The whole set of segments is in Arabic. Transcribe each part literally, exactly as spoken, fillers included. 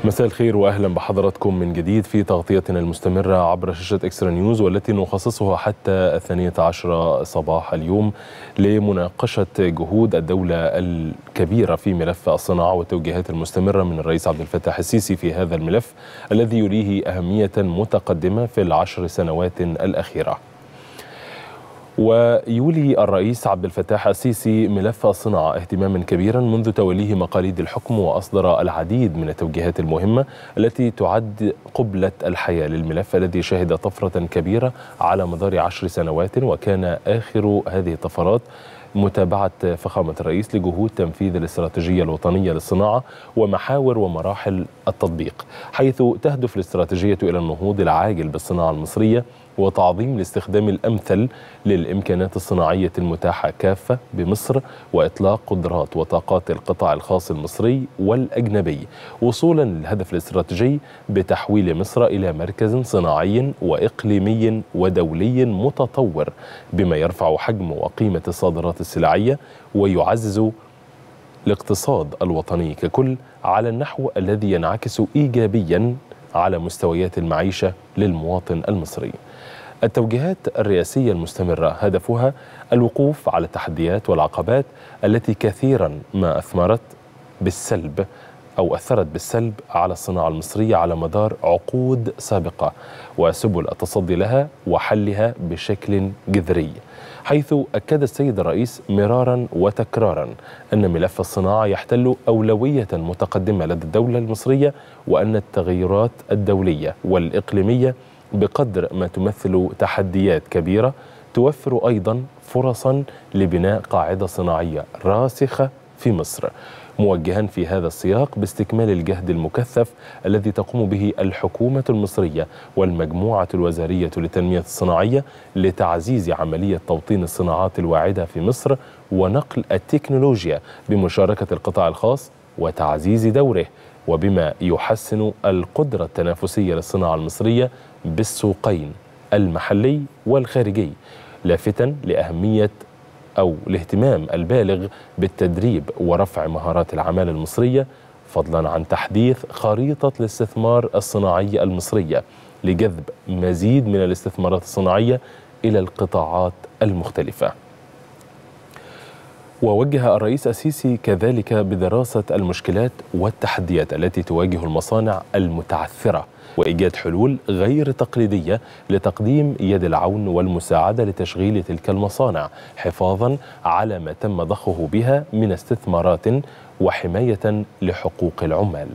مساء الخير واهلا بحضراتكم من جديد في تغطيتنا المستمره عبر شاشه اكسترا نيوز، والتي نخصصها حتى الثانية عشرة صباح اليوم لمناقشه جهود الدوله الكبيره في ملف الصناعه والتوجيهات المستمره من الرئيس عبد الفتاح السيسي في هذا الملف الذي يليه اهميه متقدمه في العشر سنوات الاخيره. ويولي الرئيس عبد الفتاح السيسي ملف الصناعة اهتماما كبيرا منذ توليه مقاليد الحكم، وأصدر العديد من التوجيهات المهمة التي تعد قبلة الحياة للملف الذي شهد طفرة كبيرة على مدار عشر سنوات. وكان آخر هذه الطفرات متابعة فخامة الرئيس لجهود تنفيذ الاستراتيجية الوطنية للصناعة ومحاور ومراحل التطبيق، حيث تهدف الاستراتيجية إلى النهوض العاجل بالصناعة المصرية وتعظيم الاستخدام الأمثل للإمكانات الصناعية المتاحة كافة بمصر، وإطلاق قدرات وطاقات القطاع الخاص المصري والأجنبي، وصولا للهدف الاستراتيجي بتحويل مصر إلى مركز صناعي وإقليمي ودولي متطور، بما يرفع حجم وقيمة الصادرات السلعية ويعزز الاقتصاد الوطني ككل على النحو الذي ينعكس إيجابيا على مستويات المعيشة للمواطن المصري. التوجيهات الرئاسية المستمرة هدفها الوقوف على التحديات والعقبات التي كثيرا ما أثمرت بالسلب أو أثرت بالسلب على الصناعة المصرية على مدار عقود سابقة، وسبل التصدي لها وحلها بشكل جذري، حيث أكد السيد الرئيس مرارا وتكرارا أن ملف الصناعة يحتل أولوية متقدمة لدى الدولة المصرية، وأن التغيرات الدولية والإقليمية بقدر ما تمثل تحديات كبيرة توفر أيضا فرصا لبناء قاعدة صناعية راسخة في مصر، موجها في هذا السياق باستكمال الجهد المكثف الذي تقوم به الحكومة المصرية والمجموعة الوزارية للتنمية الصناعية لتعزيز عملية توطين الصناعات الواعدة في مصر ونقل التكنولوجيا بمشاركة القطاع الخاص وتعزيز دوره، وبما يحسن القدرة التنافسية للصناعة المصرية بالسوقين المحلي والخارجي، لافتا لأهمية أو الاهتمام البالغ بالتدريب ورفع مهارات العمالة المصرية، فضلا عن تحديث خريطة الاستثمار الصناعي المصرية لجذب مزيد من الاستثمارات الصناعية إلى القطاعات المختلفة. ووجه الرئيس السيسي كذلك بدراسة المشكلات والتحديات التي تواجه المصانع المتعثرة وإيجاد حلول غير تقليدية لتقديم يد العون والمساعدة لتشغيل تلك المصانع، حفاظا على ما تم ضخه بها من استثمارات وحماية لحقوق العمال.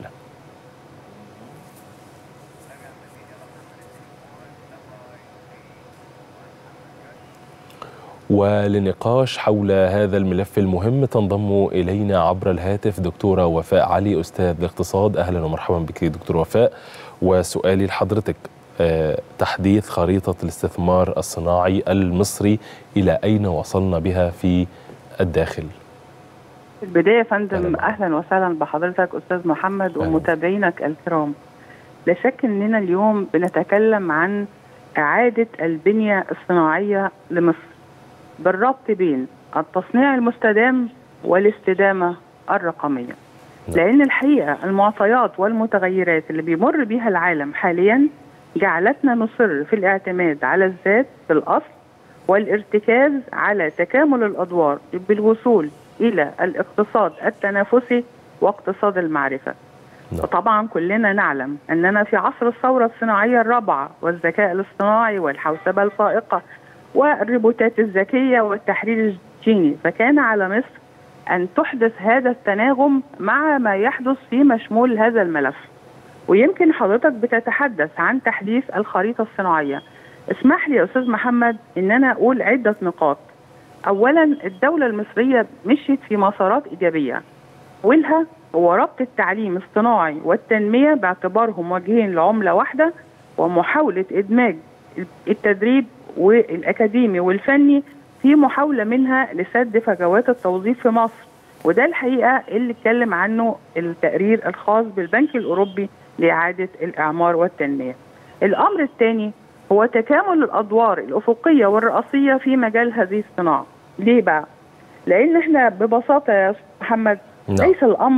ولنقاش حول هذا الملف المهم تنضم إلينا عبر الهاتف دكتورة وفاء علي، أستاذ الاقتصاد. أهلا ومرحبا بك دكتور وفاء. وسؤالي لحضرتك، تحديث خريطة الاستثمار الصناعي المصري إلى أين وصلنا بها في الداخل؟ في البداية يا فندم أهلا وسهلا بحضرتك أستاذ محمد ومتابعينك الكرام. لا شك أننا اليوم بنتكلم عن إعادة البنية الصناعية لمصر بالربط بين التصنيع المستدام والاستدامة الرقمية، لأن الحقيقة المعطيات والمتغيرات اللي بيمر بيها العالم حاليا جعلتنا نصر في الاعتماد على الذات في الأصل والارتكاز على تكامل الأدوار بالوصول إلى الاقتصاد التنافسي واقتصاد المعرفة. وطبعا كلنا نعلم أننا في عصر الثورة الصناعية الرابعة والذكاء الاصطناعي والحوسبة الفائقة والروبوتات الذكية والتحليل الجيني، فكان على مصر أن تحدث هذا التناغم مع ما يحدث في مشمول هذا الملف. ويمكن حضرتك بتتحدث عن تحديث الخريطة الصناعية. اسمح لي يا أستاذ محمد أن أنا أقول عدة نقاط. أولا، الدولة المصرية مشيت في مسارات إيجابية، أولها هو ربط التعليم الصناعي والتنمية باعتبارهم وجهين لعملة واحدة، ومحاولة إدماج التدريب والأكاديمي والفني في محاولة منها لسد فجوات التوظيف في مصر. وده الحقيقة اللي اتكلم عنه التقرير الخاص بالبنك الأوروبي لإعادة الإعمار والتنمية. الأمر الثاني هو تكامل الأدوار الأفقية والرئاسية في مجال هذه الصناعة. ليه بقى؟ لأن احنا ببساطة يا محمد نعم. ليس الأمر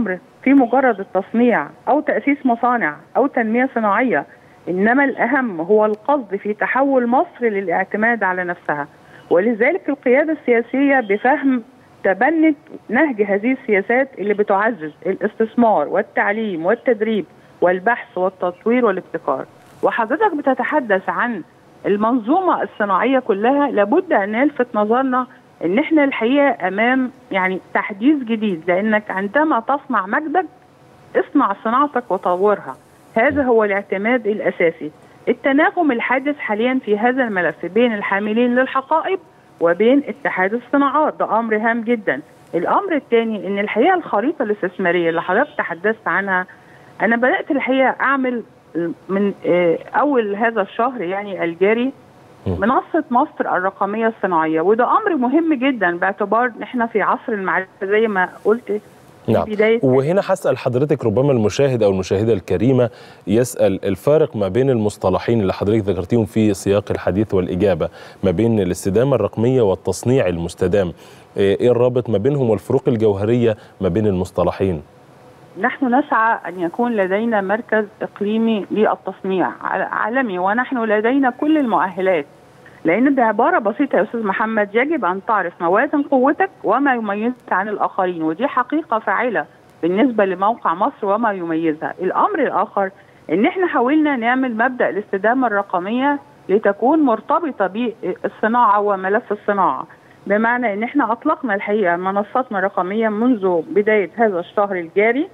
في مجرد التصنيع أو تأسيس مصانع أو تنمية صناعية، إنما الأهم هو القصد في تحول مصر للاعتماد على نفسها. ولذلك القيادة السياسية بفهم تبنت نهج هذه السياسات اللي بتعزز الاستثمار والتعليم والتدريب والبحث والتطوير والابتكار. وحضرتك بتتحدث عن المنظومة الصناعية كلها، لابد أن نلفت نظرنا ان احنا الحقيقه امام يعني تحديث جديد، لانك عندما تصنع مجدك اصنع صناعتك وطورها. هذا هو الاعتماد الاساسي. التناغم الحادث حاليا في هذا الملف بين الحاملين للحقائب وبين اتحاد الصناعات ده امر هام جدا. الامر الثاني ان الحقيقه الخريطه الاستثماريه اللي حضرتك تحدثت عنها، انا بدات الحقيقه اعمل من اول هذا الشهر يعني الجاري منصة مصر الرقمية الصناعية، وده أمر مهم جدا باعتبار ان احنا في عصر المعرفة زي ما قلت. نعم. وهنا هسأل حضرتك، ربما المشاهد أو المشاهدة الكريمة يسأل الفارق ما بين المصطلحين اللي حضرتك ذكرتيهم في سياق الحديث والإجابة، ما بين الاستدامة الرقمية والتصنيع المستدام، إيه الرابط ما بينهم والفروق الجوهرية ما بين المصطلحين؟ نحن نسعى أن يكون لدينا مركز إقليمي للتصنيع عالمي، ونحن لدينا كل المؤهلات، لأن بعبارة بسيطة يا أستاذ محمد يجب أن تعرف موازن قوتك وما يميزك عن الآخرين، ودي حقيقة فاعلة بالنسبة لموقع مصر وما يميزها. الأمر الآخر إن إحنا حاولنا نعمل مبدأ الاستدامة الرقمية لتكون مرتبطة بالصناعة وملف الصناعة، بمعنى إن إحنا أطلقنا الحقيقة منصاتنا الرقمية منذ بداية هذا الشهر الجاري،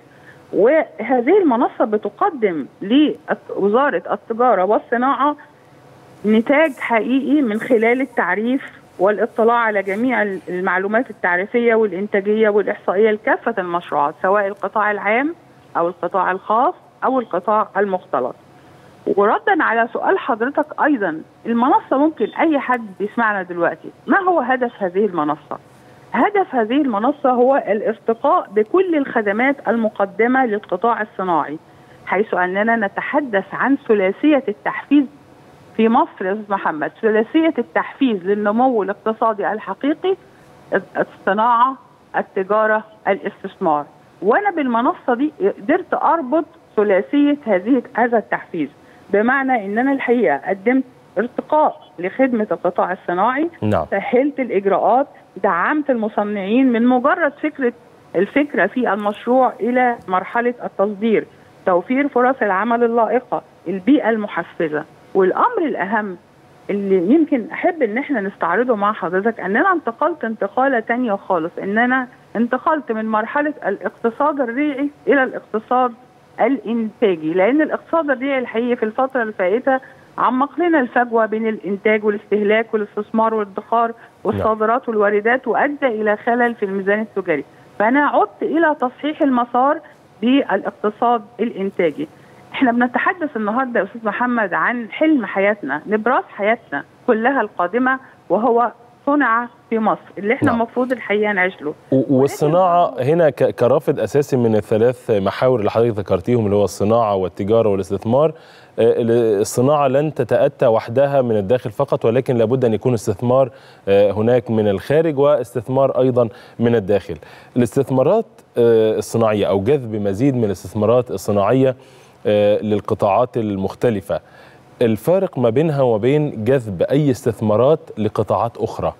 وهذه المنصة بتقدم لوزارة التجارة والصناعة نتاج حقيقي من خلال التعريف والاطلاع على جميع المعلومات التعريفية والإنتاجية والإحصائية لكافة المشروعات، سواء القطاع العام أو القطاع الخاص أو القطاع المختلط. وردا على سؤال حضرتك أيضا، المنصة ممكن أي حد بيسمعنا دلوقتي، ما هو هدف هذه المنصة؟ هدف هذه المنصة هو الارتقاء بكل الخدمات المقدمة للقطاع الصناعي، حيث أننا نتحدث عن ثلاثية التحفيز في مصر يا أستاذ محمد، ثلاثية التحفيز للنمو الاقتصادي الحقيقي: الصناعة، التجارة، الاستثمار. وأنا بالمنصة دي قدرت أربط ثلاثية هذه هذا التحفيز، بمعنى أن أنا الحقيقة قدمت ارتقاء لخدمة القطاع الصناعي، نعم. سهلت الإجراءات، دعمت المصنعين من مجرد فكرة الفكرة في المشروع إلى مرحلة التصدير، توفير فرص العمل اللائقة، البيئة المحفزة. والأمر الأهم اللي يمكن أحب إن احنا نستعرضه مع حضرتك، أننا انتقلت انتقالة تانية خالص، إننا انتقلت من مرحلة الاقتصاد الريعي إلى الاقتصاد الإنتاجي، لأن الاقتصاد الريعي الحقيقي في الفترة الفائتة عمق لنا الفجوة بين الإنتاج والاستهلاك والاستثمار والادخار والصادرات والواردات، وأدى إلى خلل في الميزان التجاري. فأنا عدت إلى تصحيح المسار بالاقتصاد الإنتاجي. احنا بنتحدث النهارده يا استاذ محمد عن حلم حياتنا، نبراس حياتنا كلها القادمه، وهو صنع في مصر اللي احنا المفروض الحقيقه نعيش له. والصناعه هنا كرافد اساسي من الثلاث محاور اللي حضرتك ذكرتيهم، اللي هو الصناعه والتجاره والاستثمار. الصناعه لن تتاتى وحدها من الداخل فقط، ولكن لابد ان يكون استثمار هناك من الخارج واستثمار ايضا من الداخل. الاستثمارات الصناعيه او جذب مزيد من الاستثمارات الصناعيه للقطاعات المختلفة، الفارق ما بينها وبين جذب أي استثمارات لقطاعات أخرى؟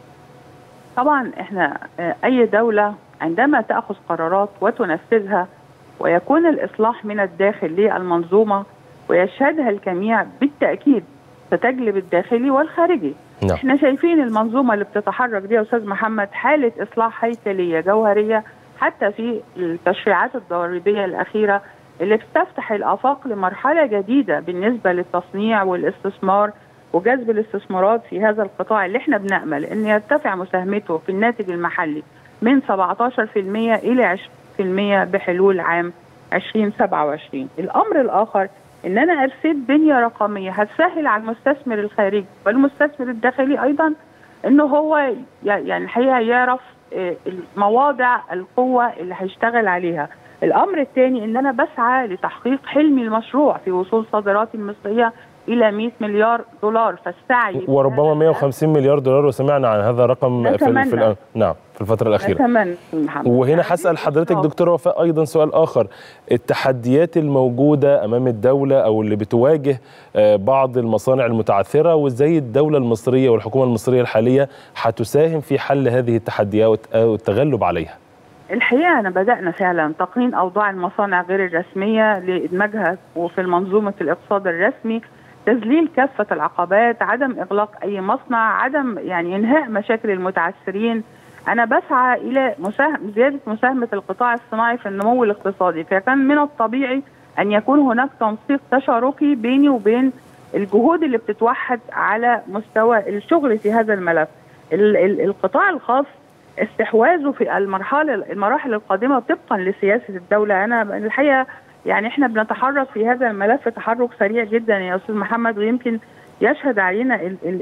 طبعا احنا أي دولة عندما تأخذ قرارات وتنفذها ويكون الإصلاح من الداخل للمنظومة ويشهدها الجميع، بالتأكيد ستجلب الداخلي والخارجي. نعم. احنا شايفين المنظومة اللي بتتحرك دي يا أستاذ محمد حالة إصلاح هيكلية جوهرية، حتى في التشريعات الضريبية الأخيرة اللي بتفتح الآفاق لمرحلة جديدة بالنسبة للتصنيع والاستثمار وجذب الاستثمارات في هذا القطاع، اللي احنا بنأمل أن يرتفع مساهمته في الناتج المحلي من سبعة عشر بالمئة إلى عشرين بالمئة بحلول عام ألفين وسبعة وعشرين. الأمر الآخر أن أنا أرسل بنية رقمية هتسهل على المستثمر الخارجي والمستثمر الداخلي أيضا أنه هو يعني الحقيقة يعرف مواضع القوة اللي هيشتغل عليها. الأمر الثاني أن أنا بسعى لتحقيق حلمي المشروع في وصول صادراتي المصرية إلى مئة مليار دولار، فالسعي وربما مئة وخمسين مليار دولار، وسمعنا عن هذا الرقم في, في الأ... نعم في الفترة الأخيرة. أتمنى محمد. وهنا هسأل حضرتك دكتورة وفاء أيضا سؤال آخر، التحديات الموجودة أمام الدولة أو اللي بتواجه بعض المصانع المتعثرة، وإزاي الدولة المصرية والحكومة المصرية الحالية هتساهم في حل هذه التحديات أو التغلب عليها؟ الحقيقة أنا بدأنا فعلا تقنين أوضاع المصانع غير الرسمية لإدماجها وفي المنظومة الاقتصاد الرسمي، تذليل كافة العقبات، عدم إغلاق أي مصنع، عدم يعني إنهاء مشاكل المتعثرين. أنا بسعى إلى مساهم زيادة مساهمة القطاع الصناعي في النمو الاقتصادي، فكان من الطبيعي أن يكون هناك تنسيق تشاركي بيني وبين الجهود اللي بتتوحد على مستوى الشغل في هذا الملف. ال ال القطاع الخاص استحواذه في المرحله المراحل القادمه طبقا لسياسه الدوله. انا الحقيقه يعني احنا بنتحرك في هذا الملف تحرك سريع جدا يا استاذ محمد، ويمكن يشهد علينا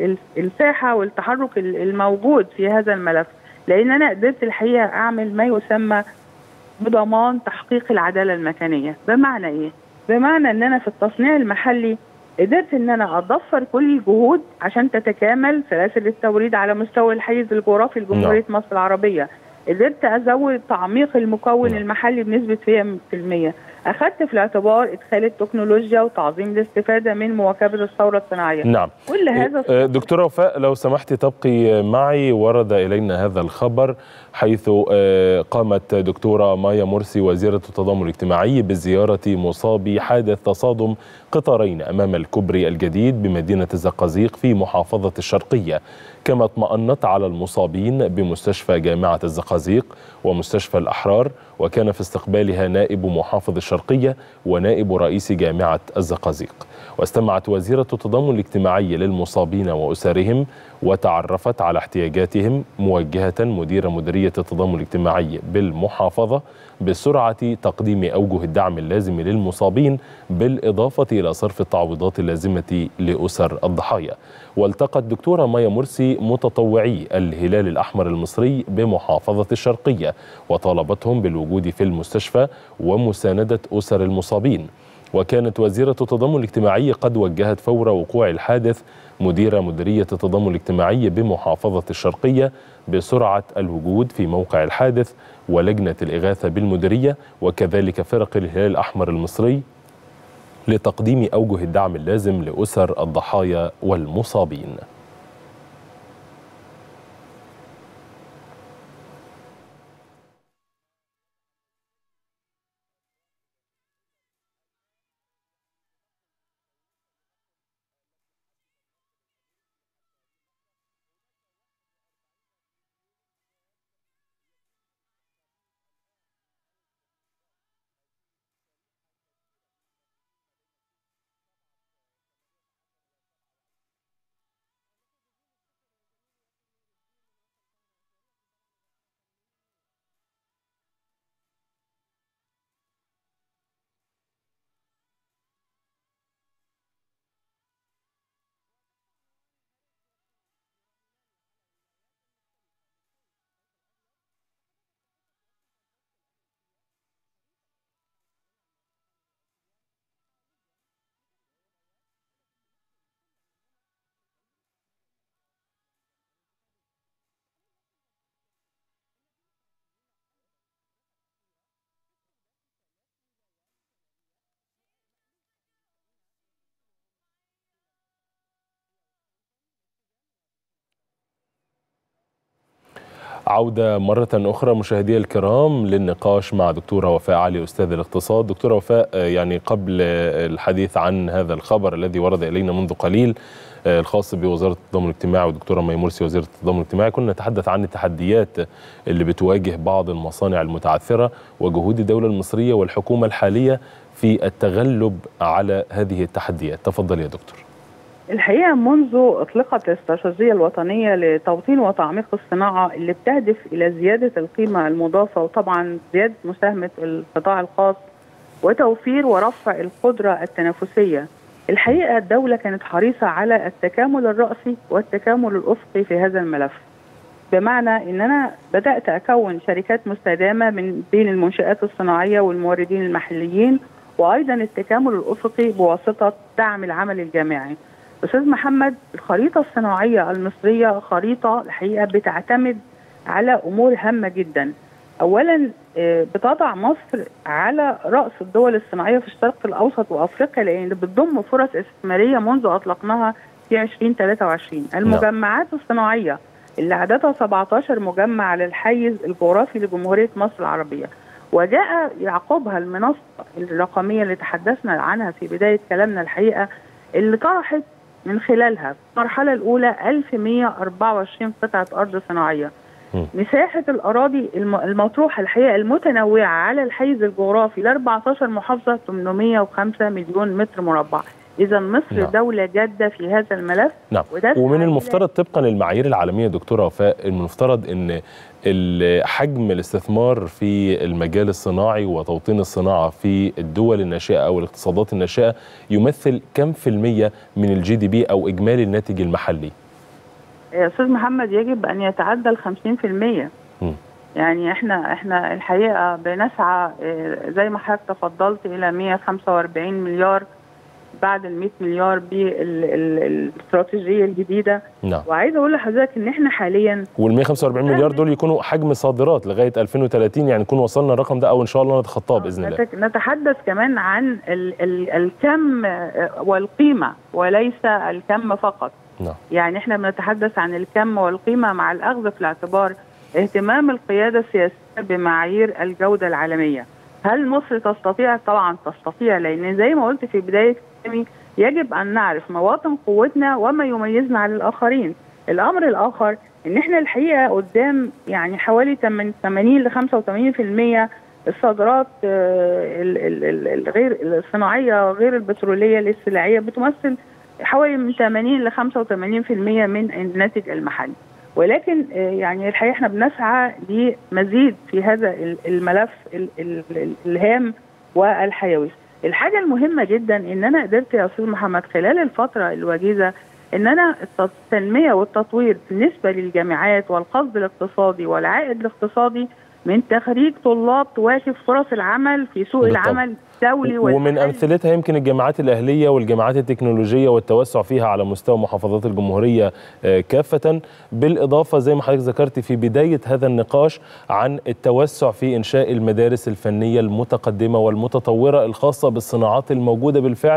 الساحه والتحرك الموجود في هذا الملف، لان انا قدرت الحقيقه اعمل ما يسمى بضمان تحقيق العداله المكانيه. بمعنى ايه؟ بمعنى ان انا في التصنيع المحلي قدرت ان انا اضفر كل الجهود عشان تتكامل سلاسل التوريد على مستوى الحيز الجغرافي لجمهوريه مصر العربيه. قدرت ازود تعميق المكون م. المحلي بنسبه مئة بالمئة. اخذت في الاعتبار ادخال التكنولوجيا وتعظيم الاستفاده من مواكبه الثوره الصناعيه. نعم. كل هذا دكتوره وفاء لو سمحتي تبقي معي، ورد الينا هذا الخبر حيث قامت دكتوره مايا مرسي وزيره التضامن الاجتماعي بزياره مصابي حادث تصادم قطارين امام الكوبري الجديد بمدينه الزقازيق في محافظه الشرقيه، كما اطمأنت على المصابين بمستشفى جامعه الزقازيق ومستشفى الأحرار، وكان في استقبالها نائب محافظ الشرقية ونائب رئيس جامعة الزقازيق. واستمعت وزيرة التضامن الاجتماعي للمصابين وأسرهم وتعرفت على احتياجاتهم، موجهة مدير مديرية التضامن الاجتماعي بالمحافظة بسرعة تقديم أوجه الدعم اللازم للمصابين، بالإضافة إلى صرف التعويضات اللازمة لأسر الضحايا. والتقت دكتورة مايا مرسي متطوعي الهلال الأحمر المصري بمحافظة الشرقية وطالبتهم بالوجود في المستشفى ومساندة أسر المصابين. وكانت وزيرة التضامن الاجتماعي قد وجهت فور وقوع الحادث مدير مديرية التضامن الاجتماعي بمحافظة الشرقية بسرعة الوجود في موقع الحادث ولجنة الإغاثة بالمديرية وكذلك فرق الهلال الأحمر المصري لتقديم أوجه الدعم اللازم لأسر الضحايا والمصابين. عودة مرة أخرى مشاهدي الكرام للنقاش مع دكتورة وفاء علي أستاذ الاقتصاد. دكتورة وفاء، يعني قبل الحديث عن هذا الخبر الذي ورد إلينا منذ قليل الخاص بوزارة التضامن الاجتماعي والدكتورة مايا مرسي وزيرة التضامن الاجتماعي، كنا نتحدث عن التحديات اللي بتواجه بعض المصانع المتعثرة وجهود الدولة المصرية والحكومة الحالية في التغلب على هذه التحديات. تفضل يا دكتور. الحقيقة منذ أطلقت الاستراتيجية الوطنية لتوطين وتعميق الصناعة اللي بتهدف إلى زيادة القيمة المضافة وطبعا زيادة مساهمة القطاع الخاص وتوفير ورفع القدرة التنافسية، الحقيقة الدولة كانت حريصة على التكامل الرأسي والتكامل الأفقي في هذا الملف. بمعنى أن أنا بدأت أكون شركات مستدامة من بين المنشآت الصناعية والموردين المحليين، وأيضا التكامل الأفقي بواسطة دعم العمل الجامعي. أستاذ محمد، الخريطة الصناعية المصرية خريطة الحقيقة بتعتمد على أمور هامة جدا. أولا بتضع مصر على رأس الدول الصناعية في الشرق الأوسط وأفريقيا، لأن بتضم فرص استثمارية منذ أطلقناها في ألفين وثلاثة وعشرين. المجمعات الصناعية اللي عددها سبعة عشر مجمع على الحيز الجغرافي لجمهورية مصر العربية، وجاء يعقبها المنصة الرقمية اللي تحدثنا عنها في بداية كلامنا الحقيقة، اللي طرحت من خلالها في المرحلة الأولى ألف ومئة وأربعة وعشرين قطعة أرض صناعية. مساحة الأراضي المطروحة الحقيقة المتنوعة على الحيز الجغرافي ل أربعة عشر محافظة ثمانمئة وخمسة مليون متر مربع. إذا مصر نعم. دولة جادة في هذا الملف. نعم. ومن المفترض طبقا للمعايير العالمية دكتورة وفاء، المفترض أن حجم الاستثمار في المجال الصناعي وتوطين الصناعة في الدول الناشئة أو الاقتصادات الناشئة يمثل كم في المية من الجي دي بي أو إجمالي الناتج المحلي؟ يا أستاذ محمد يجب أن يتعدى ال خمسين في المية. يعني احنا احنا الحقيقة بنسعى زي ما حضرتك تفضلت إلى مئة وخمسة وأربعين مليار بعد ال مئة مليار بالاستراتيجيه الجديده. نعم. وعايزه اقول لحضرتك ان احنا حاليا وال مئة وخمسة وأربعين مليار دول يكونوا حجم صادرات لغايه ألفين وثلاثين، يعني نكون وصلنا الرقم ده او ان شاء الله نتخطاه باذن الله. نتحدث كمان عن ال ال الكم والقيمه وليس الكم فقط. نعم. يعني احنا بنتحدث عن الكم والقيمه مع الاخذ في الاعتبار اهتمام القياده السياسيه بمعايير الجوده العالميه. هل مصر تستطيع؟ طبعا تستطيع، لان زي ما قلت في بدايه كلامي يجب ان نعرف مواطن قوتنا وما يميزنا عن الاخرين. الامر الاخر ان احنا الحقيقه قدام يعني حوالي ثمانين ل خمسة وثمانين في المئة الصادرات الغير الصناعيه غير البتروليه الاستيلاعيه بتمثل حوالي من ثمانين ل خمسة وثمانين في المئة من الناتج المحلي. ولكن يعني الحقيقه احنا بنسعى لمزيد في هذا الملف الهام والحيوي. الحاجه المهمه جدا ان انا قدرت يا استاذ محمد خلال الفتره الوجيزه ان انا التنميه والتطوير بالنسبه للجامعات والقصد الاقتصادي والعائد الاقتصادي من تخريج طلاب تواكب فرص العمل في سوق بالطبع. العمل الدولي ومن امثلتها يمكن الجامعات الاهليه والجامعات التكنولوجيه والتوسع فيها على مستوى محافظات الجمهوريه كافه، بالاضافه زي ما حضرتك ذكرت في بدايه هذا النقاش عن التوسع في انشاء المدارس الفنيه المتقدمه والمتطوره الخاصه بالصناعات الموجوده بالفعل،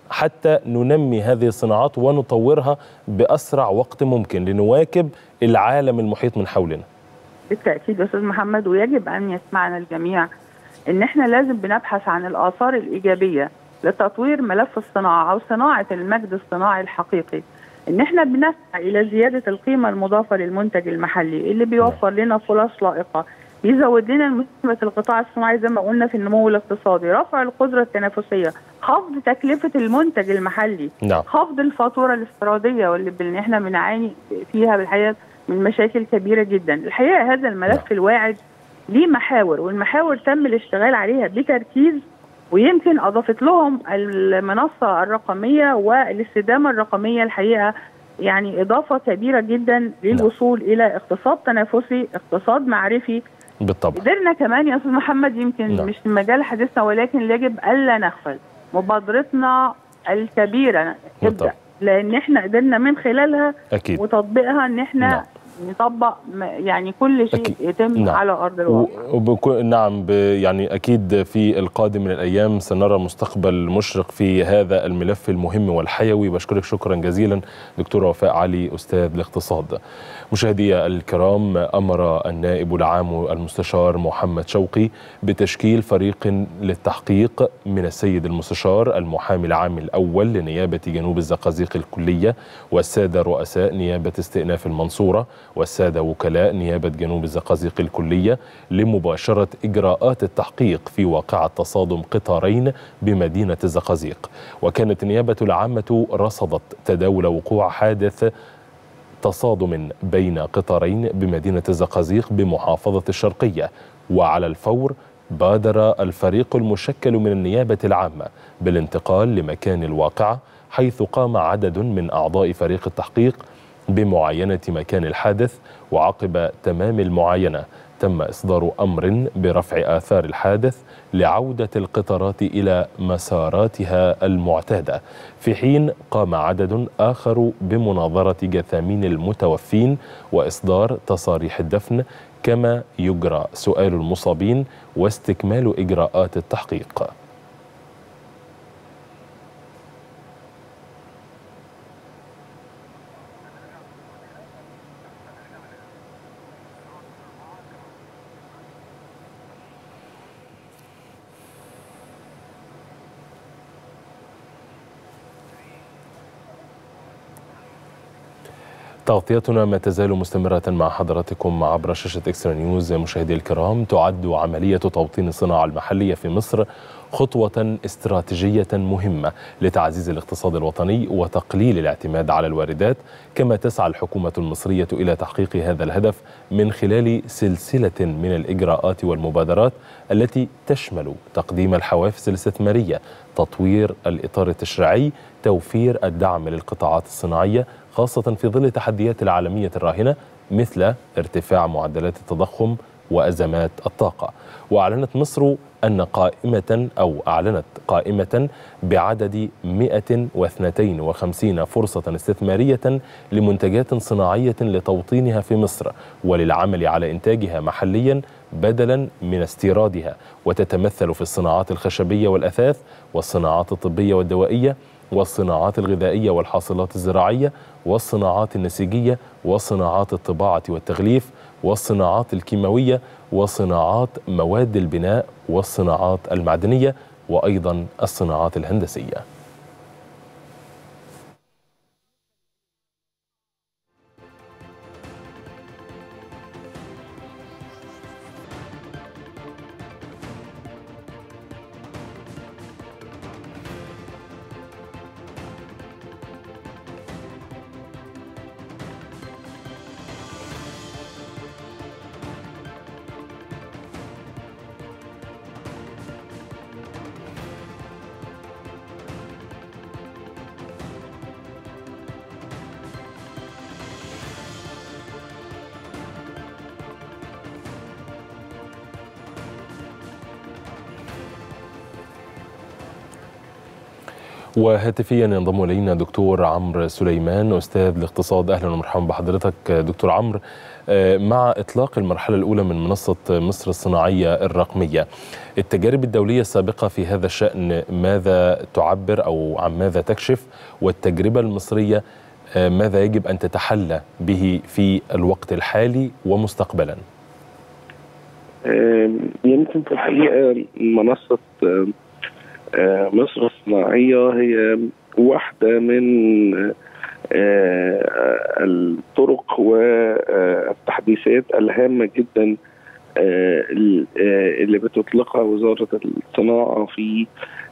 حتى ننمي هذه الصناعات ونطورها باسرع وقت ممكن لنواكب العالم المحيط من حولنا. بالتأكيد يا أستاذ محمد، ويجب أن يسمعنا الجميع إن إحنا لازم بنبحث عن الآثار الإيجابية لتطوير ملف الصناعة أو صناعة المجد الصناعي الحقيقي. إن إحنا بنسعى إلى زيادة القيمة المضافة للمنتج المحلي اللي بيوفر لنا فرص لائقة، بيزود لنا مساهمة القطاع الصناعي زي ما قلنا في النمو الاقتصادي، رفع القدرة التنافسية، خفض تكلفة المنتج المحلي، نعم. خفض الفاتورة الاستيرادية واللي إحنا بنعاني فيها بالحقيقة من مشاكل كبيرة جدا. الحقيقة هذا الملف الواعد ليه محاور، والمحاور تم الاشتغال عليها بتركيز، ويمكن أضافت لهم المنصة الرقمية والاستدامة الرقمية الحقيقة يعني إضافة كبيرة جدا للوصول نعم. إلى اقتصاد تنافسي، اقتصاد معرفي. بالطبع. قدرنا كمان يا أستاذ محمد يمكن نعم. مش مجال حديثنا، ولكن يجب ألا نغفل مبادرتنا الكبيرة تبدأ، لأن احنا قدرنا من خلالها أكيد. وتطبيقها ان احنا نعم. نطبق يعني كل شيء أكيد. يتم نعم. على ارض الواقع. وبكو... نعم ب... يعني اكيد في القادم من الايام سنرى مستقبل مشرق في هذا الملف المهم والحيوي. بشكرك شكرا جزيلا دكتوره وفاء علي استاذ الاقتصاد. مشاهدي الكرام، امر النائب العام المستشار محمد شوقي بتشكيل فريق للتحقيق من السيد المستشار المحامي العام الاول لنيابه جنوب الزقازيق الكليه والساده رؤساء نيابه استئناف المنصوره والسادة وكلاء نيابة جنوب الزقازيق الكلية لمباشرة إجراءات التحقيق في واقعة تصادم قطارين بمدينة الزقازيق. وكانت النيابة العامة رصدت تداول وقوع حادث تصادم بين قطارين بمدينة الزقازيق بمحافظة الشرقية، وعلى الفور بادر الفريق المشكل من النيابة العامة بالانتقال لمكان الواقعة، حيث قام عدد من أعضاء فريق التحقيق بمعاينة مكان الحادث. وعقب تمام المعاينة تم إصدار أمر برفع آثار الحادث لعودة القطارات إلى مساراتها المعتادة، في حين قام عدد آخر بمناظرة جثامين المتوفين وإصدار تصاريح الدفن، كما يجرى سؤال المصابين واستكمال إجراءات التحقيق. تغطيتنا ما تزال مستمرة مع حضراتكم عبر شاشة إكسترا نيوز. مشاهدي الكرام، تعد عملية توطين الصناعة المحلية في مصر خطوة استراتيجية مهمة لتعزيز الاقتصاد الوطني وتقليل الاعتماد على الواردات، كما تسعى الحكومة المصرية إلى تحقيق هذا الهدف من خلال سلسلة من الإجراءات والمبادرات التي تشمل تقديم الحوافز الاستثمارية، تطوير الإطار التشريعي، توفير الدعم للقطاعات الصناعية خاصة في ظل التحديات العالمية الراهنة مثل ارتفاع معدلات التضخم وأزمات الطاقة. وأعلنت مصر أن قائمة أو أعلنت قائمة بعدد مئة واثنين وخمسين فرصة استثمارية لمنتجات صناعية لتوطينها في مصر وللعمل على إنتاجها محليا بدلا من استيرادها، وتتمثل في الصناعات الخشبية والأثاث والصناعات الطبية والدوائية والصناعات الغذائية والحاصلات الزراعية والصناعات النسيجية وصناعات الطباعة والتغليف والصناعات الكيماوية وصناعات مواد البناء والصناعات المعدنية وأيضا الصناعات الهندسية. وهاتفيا ينضم الينا دكتور عمرو سليمان استاذ الاقتصاد. اهلا ومرحبا بحضرتك دكتور عمرو. مع اطلاق المرحله الاولى من منصه مصر الصناعيه الرقميه، التجارب الدوليه السابقه في هذا الشان ماذا تعبر او عن ماذا تكشف، والتجربه المصريه ماذا يجب ان تتحلى به في الوقت الحالي ومستقبلا؟ يمكن في الحقيقه منصه مصر الصناعية هي واحدة من الطرق والتحديثات الهامة جدا اللي بتطلقها وزارة الصناعة في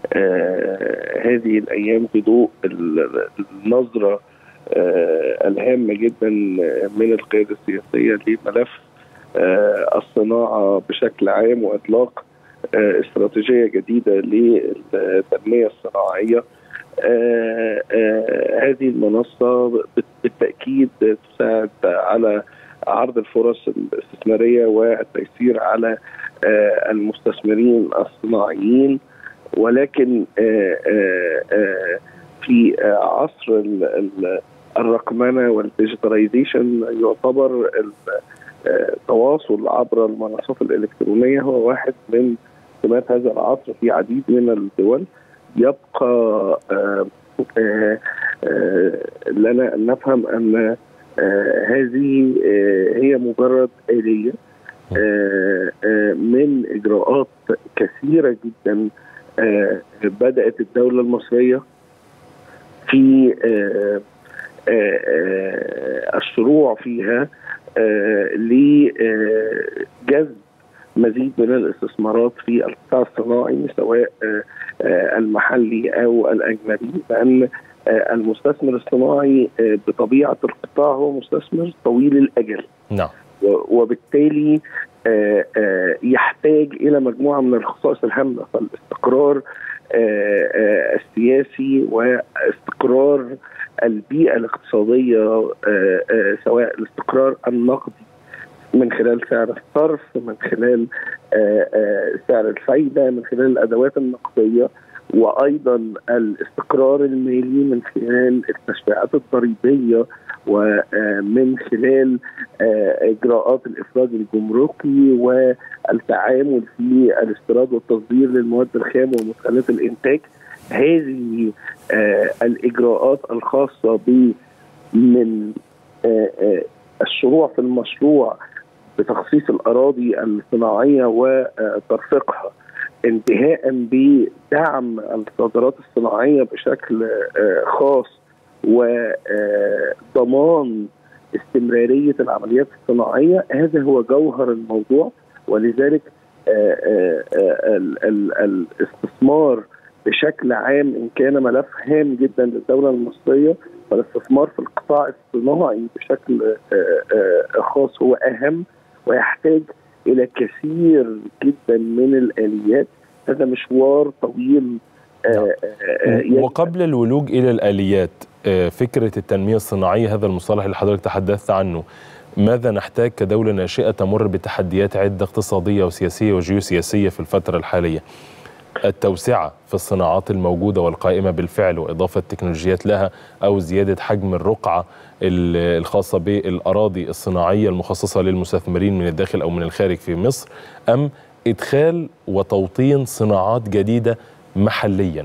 هذه الأيام في ضوء النظرة الهامة جدا من القيادة السياسية لملف الصناعة بشكل عام وإطلاق استراتيجية جديدة للتنمية الصناعية. آآ آآ هذه المنصة بالتأكيد تساعد على عرض الفرص الاستثمارية والتيسير على المستثمرين الصناعيين، ولكن آآ آآ في عصر الرقمنة والديجيتاليزيشن يعتبر التواصل عبر المنصات الإلكترونية هو واحد من سمات هذا العصر في عديد من الدول. يبقى آآ آآ لنا أن نفهم أن هذه هي مجرد آلية من إجراءات كثيرة جدا بدأت الدولة المصرية في الشروع فيها لجذب مزيد من الاستثمارات في القطاع الصناعي سواء المحلي أو الأجنبي، لأن المستثمر الصناعي بطبيعة القطاع هو مستثمر طويل الأجل. نعم. وبالتالي يحتاج إلى مجموعة من الخصائص الهامة، فالاستقرار السياسي واستقرار البيئة الاقتصادية سواء الاستقرار النقدي من خلال سعر الصرف، من خلال سعر الفايدة، من خلال الأدوات النقدية، وأيضا الاستقرار المالي من خلال التشريعات الضريبية، ومن خلال إجراءات الإفراج الجمركي والتعامل في الاستيراد والتصدير للمواد الخام ومدخلات الإنتاج. هذه الإجراءات الخاصة ب من الشروع في المشروع بتخصيص الأراضي الصناعية وترفيقها، انتهاء بدعم الصادرات الصناعية بشكل خاص، وضمان استمرارية العمليات الصناعية. هذا هو جوهر الموضوع، ولذلك الاستثمار بشكل عام إن كان ملف هام جدا للدولة المصرية، فالاستثمار في القطاع الصناعي بشكل خاص هو أهم، ويحتاج إلى كثير جدا من الآليات. هذا مشوار طويل. وقبل الولوج إلى الآليات، فكرة التنمية الصناعية، هذا المصطلح اللي حضرتك تحدثت عنه، ماذا نحتاج كدولة ناشئة تمر بتحديات عدة اقتصادية وسياسية وجيوسياسية في الفترة الحالية؟ التوسعة في الصناعات الموجودة والقائمة بالفعل وإضافة تكنولوجيات لها، أو زيادة حجم الرقعة الخاصة بالأراضي الصناعية المخصصة للمستثمرين من الداخل أو من الخارج في مصر، أم إدخال وتوطين صناعات جديدة محليا؟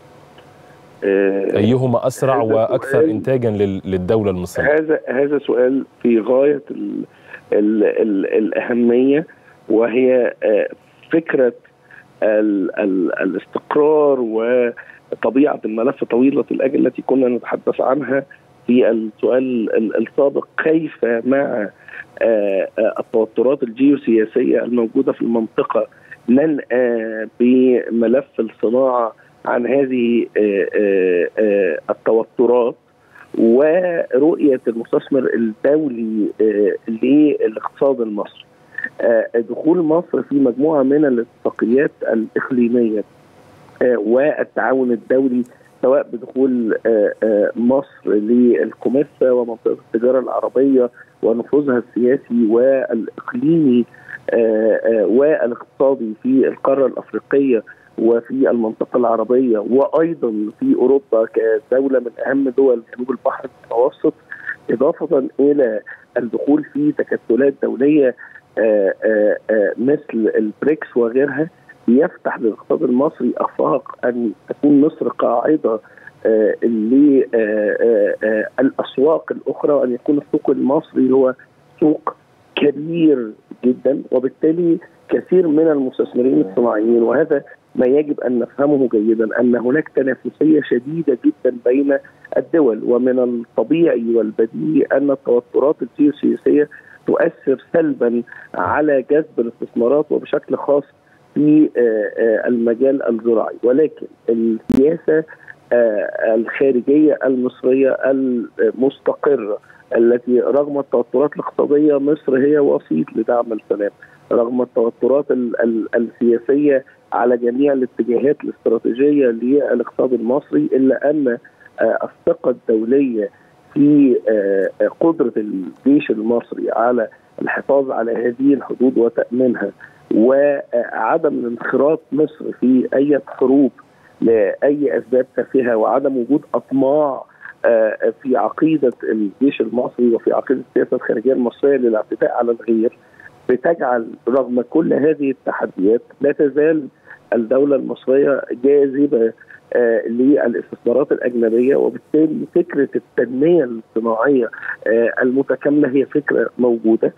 أيهما أسرع وأكثر إنتاجا للدولة المصرية؟ هذا هذا سؤال في غاية ال ال ال الأهمية، وهي فكرة ال ال الاستقرار وطبيعة الملف طويلة الأجل التي كنا نتحدث عنها في السؤال السابق. كيف مع التوترات الجيوسياسية الموجودة في المنطقة ننأى بملف الصناعة عن هذه التوترات، ورؤية المستثمر الدولي للاقتصاد المصري. دخول مصر في مجموعة من الاتفاقيات الإقليمية والتعاون الدولي، سواء بدخول مصر للكوميسا ومنطقة التجارة العربية ونفوذها السياسي والإقليمي والاقتصادي في القارة الأفريقية وفي المنطقة العربية، وأيضا في أوروبا كدولة من أهم دول جنوب البحر المتوسط، إضافة إلى الدخول في تكتلات دولية آآ آآ مثل البريكس وغيرها، يفتح للاقتصاد المصري آفاق أن تكون مصر قاعدة للأسواق الأخرى، وأن يكون السوق المصري هو سوق كبير جدا، وبالتالي كثير من المستثمرين الصناعيين، وهذا ما يجب أن نفهمه جيدا، أن هناك تنافسية شديدة جدا بين الدول، ومن الطبيعي والبديهي أن التوترات الجيوسياسية تؤثر سلبا على جذب الاستثمارات وبشكل خاص في المجال الزراعي. ولكن السياسة الخارجية المصرية المستقرة التي رغم التوترات الاقتصادية مصر هي وسيط لدعم السلام، رغم التوترات السياسية على جميع الاتجاهات الاستراتيجية للاقتصاد المصري، إلا أن الثقة الدولية في قدرة الجيش المصري على الحفاظ على هذه الحدود وتأمينها، وعدم الانخراط مصر في أي حروب لأي أسباب تافهة، وعدم وجود أطماع في عقيدة الجيش المصري وفي عقيدة السياسة الخارجية المصرية للاعتداء على الغير، بتجعل رغم كل هذه التحديات لا تزال الدولة المصرية جاذبة آه للاستثمارات الأجنبية، وبالتالي فكرة التنمية الصناعية آه المتكاملة هي فكرة موجودة.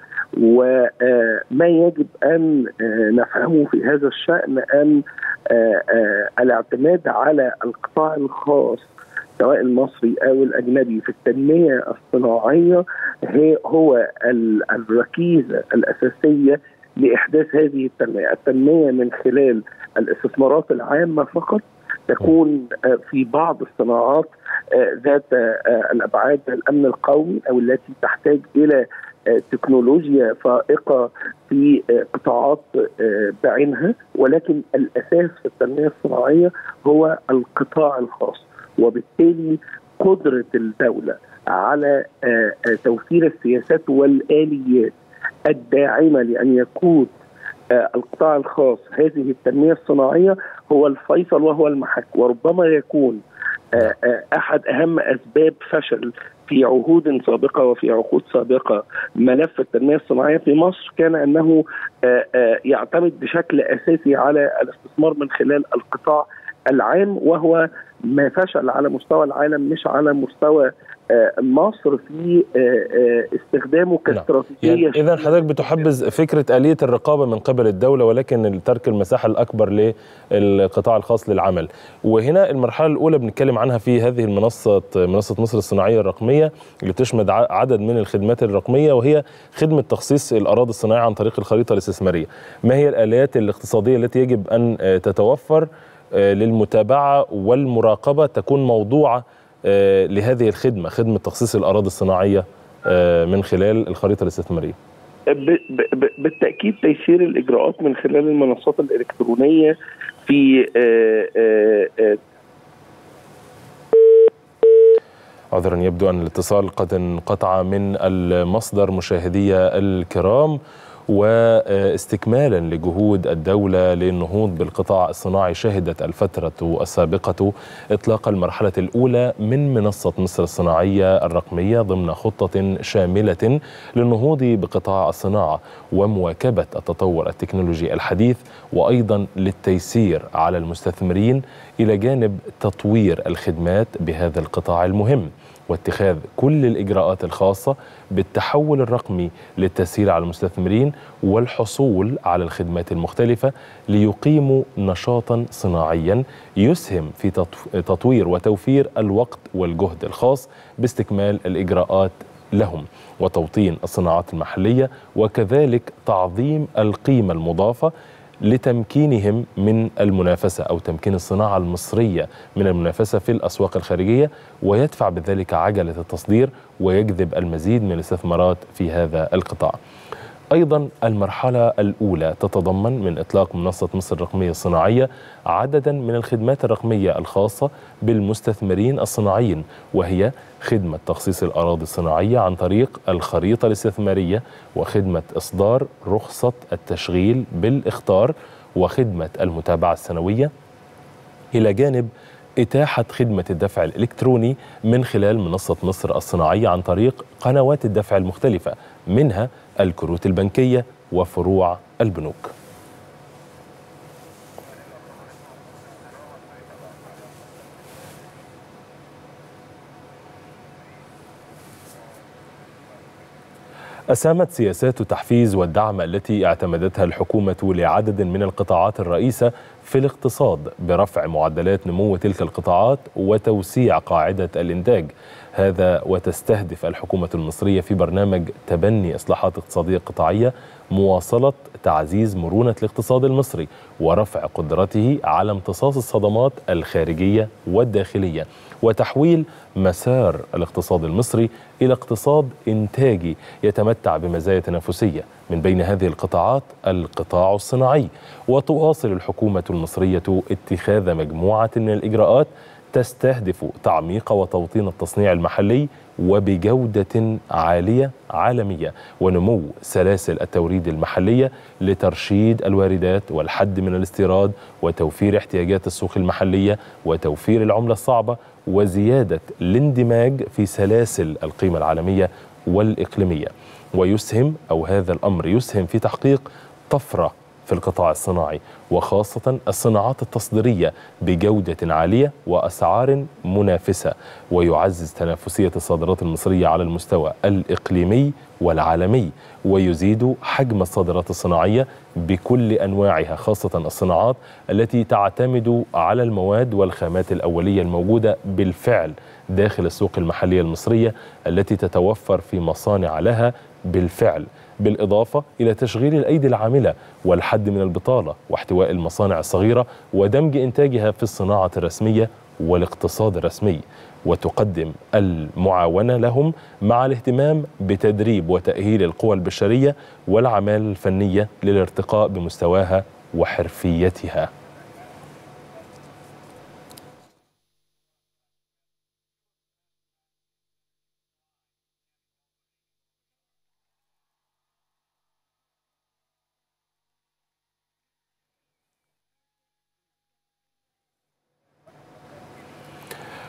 وما يجب أن آه نفهمه في هذا الشأن أن آه آه الاعتماد على القطاع الخاص سواء المصري أو الأجنبي في التنمية الصناعية هي هو الركيزة الأساسية لإحداث هذه التنمية. التنمية من خلال الاستثمارات العامة فقط تكون في بعض الصناعات ذات الأبعاد الأمن القومي أو التي تحتاج إلى تكنولوجيا فائقة في قطاعات بعينها، ولكن الأساس في التنمية الصناعية هو القطاع الخاص. وبالتالي قدرة الدولة على توفير السياسات والآليات الداعمة لأن يكون القطاع الخاص هذه التنمية الصناعية هو الفيصل وهو المحك، وربما يكون أحد أهم أسباب فشل في عهود سابقة وفي عقود سابقة ملف التنمية الصناعية في مصر كان أنه يعتمد بشكل أساسي على الاستثمار من خلال القطاع العام، وهو ما فشل على مستوى العالم مش على مستوى مصر في استخدامه كاستراتيجية. يعني إذا حضرتك بتحبذ فكرة آلية الرقابة من قبل الدولة ولكن ترك المساحة الأكبر للقطاع الخاص للعمل. وهنا المرحلة الأولى بنتكلم عنها في هذه المنصة منصة مصر الصناعية الرقمية اللي بتشمل عدد من الخدمات الرقمية، وهي خدمة تخصيص الأراضي الصناعية عن طريق الخريطة الاستثمارية. ما هي الآليات الاقتصادية التي يجب أن تتوفر للمتابعة والمراقبة تكون موضوعة لهذه الخدمة، خدمة تخصيص الأراضي الصناعية من خلال الخريطة الاستثمارية؟ بالتأكيد تيسير الإجراءات من خلال المنصات الإلكترونية في عذرا يبدو أن الاتصال قد انقطع من المصدر مشاهدي الكرام. واستكمالا لجهود الدولة للنهوض بالقطاع الصناعي، شهدت الفترة السابقة إطلاق المرحلة الأولى من منصة مصر الصناعية الرقمية ضمن خطة شاملة للنهوض بقطاع الصناعة ومواكبة التطور التكنولوجي الحديث، وأيضا للتيسير على المستثمرين إلى جانب تطوير الخدمات بهذا القطاع المهم، واتخاذ كل الإجراءات الخاصة بالتحول الرقمي للتسهيل على المستثمرين والحصول على الخدمات المختلفة ليقيموا نشاطا صناعيا يسهم في تطوير وتوفير الوقت والجهد الخاص باستكمال الإجراءات لهم وتوطين الصناعات المحلية، وكذلك تعظيم القيمة المضافة لتمكينهم من المنافسة أو تمكين الصناعة المصرية من المنافسة في الأسواق الخارجية، ويدفع بذلك عجلة التصدير ويجذب المزيد من الاستثمارات في هذا القطاع. أيضا المرحلة الأولى تتضمن من إطلاق منصة مصر الرقمية الصناعية عددا من الخدمات الرقمية الخاصة بالمستثمرين الصناعيين، وهي خدمة تخصيص الأراضي الصناعية عن طريق الخريطة الاستثمارية، وخدمة إصدار رخصة التشغيل بالإخطار، وخدمة المتابعة السنوية، إلى جانب إتاحة خدمة الدفع الإلكتروني من خلال منصة مصر الصناعية عن طريق قنوات الدفع المختلفة، منها الكروت البنكية وفروع البنوك. أسهمت سياسات التحفيز والدعم التي اعتمدتها الحكومة لعدد من القطاعات الرئيسة في الاقتصاد برفع معدلات نمو تلك القطاعات وتوسيع قاعدة الإنتاج. هذا وتستهدف الحكومة المصرية في برنامج تبني إصلاحات اقتصادية قطاعية مواصلة تعزيز مرونة الاقتصاد المصري ورفع قدرته على امتصاص الصدمات الخارجية والداخلية، وتحويل مسار الاقتصاد المصري إلى اقتصاد إنتاجي يتمتع بمزايا تنافسية. من بين هذه القطاعات القطاع الصناعي. وتواصل الحكومة المصرية اتخاذ مجموعة من الإجراءات تستهدف تعميق وتوطين التصنيع المحلي وبجودة عالية عالمية، ونمو سلاسل التوريد المحلية لترشيد الواردات والحد من الاستيراد وتوفير احتياجات السوق المحلية وتوفير العملة الصعبة وزيادة الاندماج في سلاسل القيمة العالمية والإقليمية. ويسهم أو هذا الأمر يسهم في تحقيق طفرة في القطاع الصناعي، وخاصة الصناعات التصديرية بجودة عالية وأسعار منافسة، ويعزز تنافسية الصادرات المصرية على المستوى الإقليمي والعالمي، ويزيد حجم الصادرات الصناعية بكل أنواعها، خاصة الصناعات التي تعتمد على المواد والخامات الأولية الموجودة بالفعل داخل السوق المحلية المصرية التي تتوفر في مصانع لها بالفعل، بالإضافة إلى تشغيل الأيدي العاملة والحد من البطالة واحتواء المصانع الصغيرة ودمج إنتاجها في الصناعة الرسمية والاقتصاد الرسمي، وتقدم المعاونة لهم مع الاهتمام بتدريب وتأهيل القوى البشرية والعمالة الفنية للارتقاء بمستواها وحرفيتها.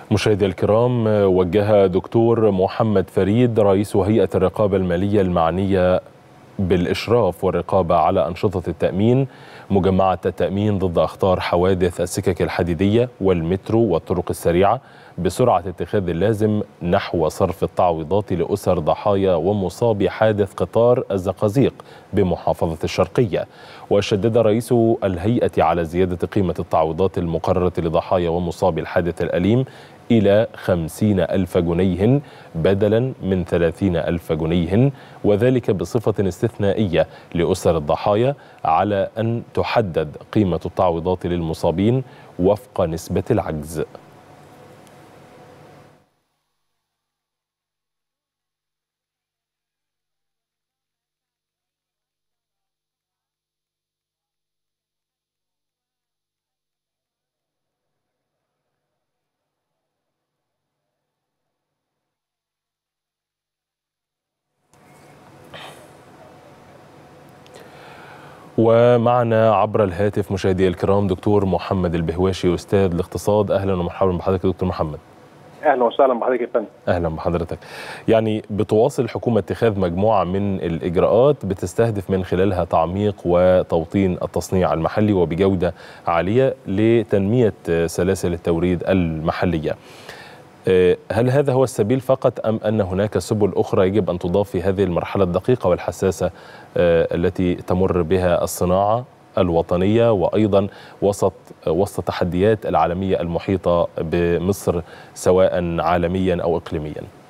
مشاهدي الكرام، وجه دكتور محمد فريد رئيس هيئة الرقابة المالية المعنية بالإشراف والرقابة على أنشطة التأمين مجمعة التأمين ضد أخطار حوادث السكك الحديدية والمترو والطرق السريعة بسرعة اتخاذ اللازم نحو صرف التعويضات لأسر ضحايا ومصابي حادث قطار الزقازيق بمحافظة الشرقية. وشدد رئيس الهيئة على زيادة قيمة التعويضات المقررة لضحايا ومصابي الحادث الأليم إلى خمسين ألف جنيه بدلا من ثلاثين ألف جنيه، وذلك بصفة استثنائية لأسر الضحايا، على أن تحدد قيمة التعويضات للمصابين وفق نسبة العجز. ومعنا عبر الهاتف مشاهدي الكرام دكتور محمد البهواشي أستاذ الاقتصاد. أهلا ومرحبا بحضرتك دكتور محمد. اهلا وسهلا بحضرتك يا فندم. اهلا بحضرتك. يعني بتواصل الحكومه اتخاذ مجموعه من الاجراءات بتستهدف من خلالها تعميق وتوطين التصنيع المحلي وبجوده عاليه لتنميه سلاسل التوريد المحليه. هل هذا هو السبيل فقط ام ان هناك سبل اخرى يجب ان تضاف في هذه المرحله الدقيقه والحساسه التي تمر بها الصناعه الوطنية وأيضا وسط وسط التحديات العالمية المحيطة بمصر سواء عالميا أو إقليميا؟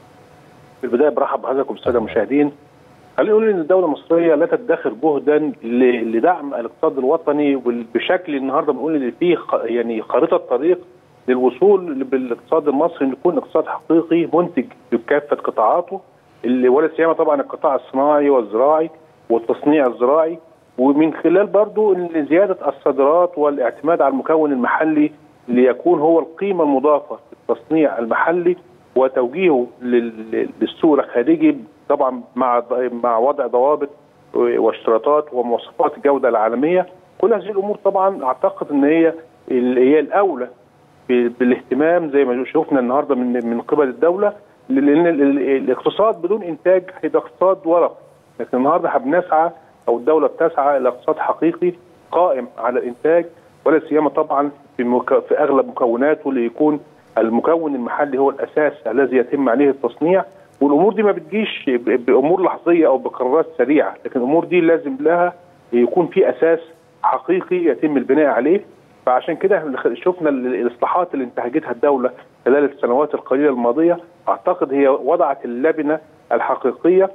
في البداية برحب بحضرتك والسادة المشاهدين. خلينا نقول إن الدولة المصرية لا تدخر جهدا لدعم الاقتصاد الوطني بشكل النهارده بنقول إن فيه يعني خارطة طريق للوصول بالاقتصاد المصري إنه يكون اقتصاد حقيقي منتج بكافة قطاعاته، اللي ولا سيما طبعا القطاع الصناعي والزراعي والتصنيع الزراعي، ومن خلال برضو ان زياده الصادرات والاعتماد على المكون المحلي ليكون هو القيمه المضافه في التصنيع المحلي وتوجيهه للسوق الخارجي، طبعا مع مع وضع ضوابط واشتراطات ومواصفات الجوده العالميه. كل هذه الامور طبعا اعتقد ان هي هي الاولى بالاهتمام زي ما شفنا النهارده من من قبل الدوله، لان الاقتصاد بدون انتاج هيبقى اقتصاد ورق، لكن النهارده بنسعى او الدوله بتسعى الى اقتصاد حقيقي قائم على الانتاج، ولا سيما طبعا في, مك... في اغلب مكوناته ليكون المكون المحلي هو الاساس الذي يتم عليه التصنيع. والامور دي ما بتجيش بامور لحظيه او بقرارات سريعه، لكن الامور دي لازم لها يكون في اساس حقيقي يتم البناء عليه. فعشان كده شفنا الاصلاحات اللي انتهجتها الدوله خلال السنوات القليله الماضيه، اعتقد هي وضعت اللبنه الحقيقيه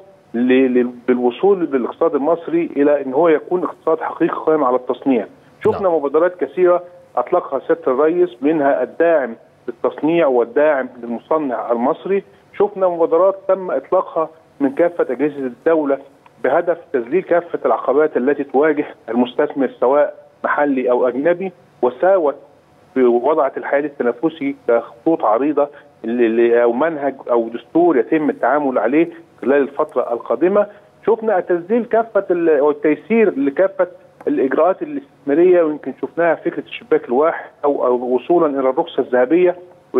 بالوصول بالاقتصاد المصري الى ان هو يكون اقتصاد حقيقي قائم على التصنيع. شفنا نعم. مبادرات كثيره اطلقها سياده الرئيس، منها الداعم للتصنيع والداعم للمصنع المصري. شفنا مبادرات تم اطلاقها من كافه اجهزه الدوله بهدف تذليل كافه العقبات التي تواجه المستثمر سواء محلي او اجنبي، وساوت ووضعت الحياد التنافسي كخطوط عريضه او منهج او دستور يتم التعامل عليه خلال الفترة القادمة. شفنا تسجيل كافة والتيسير لكافة الإجراءات الاستثمارية، ويمكن شفناها فكرة الشباك الواحد أو, أو وصولا إلى الرخصة الذهبية،